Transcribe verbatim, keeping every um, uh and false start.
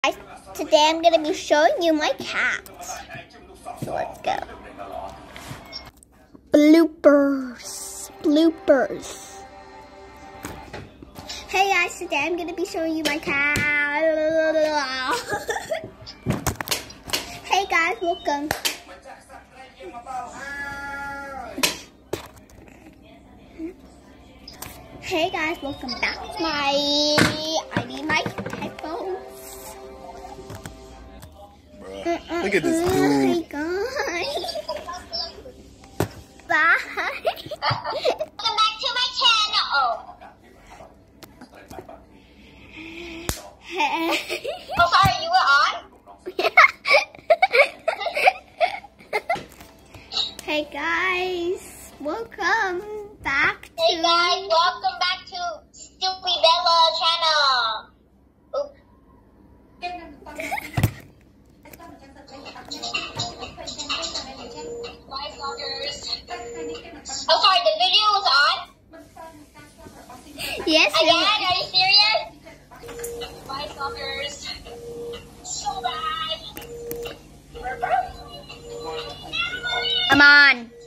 Guys, today I'm going to be showing you my cat. So let's go. Bloopers. Bloopers. Hey guys, today I'm going to be showing you my cat. Hey guys, welcome. Hey guys, welcome back to my, I need my headphones. Bruh, look at this dude. Oh my god. Bye. Welcome back to my channel. Hey. Oh, sorry, you were on? Hey guys, welcome back to... Hey guys, welcome back to Stupid Bella channel. Oop. Oh, sorry, the video was on? Yes, Again, are you serious? Bye, stalkers. So bad. I'm on.